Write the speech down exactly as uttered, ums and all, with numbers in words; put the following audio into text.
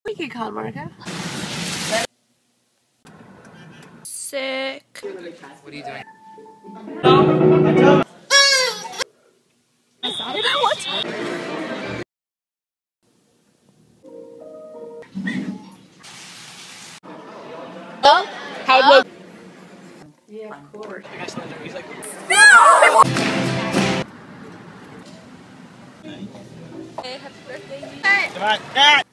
We get called Marika. Sick. What are you doing? Oh, how did Yeah, of course. happy birthday. Come on, Dad!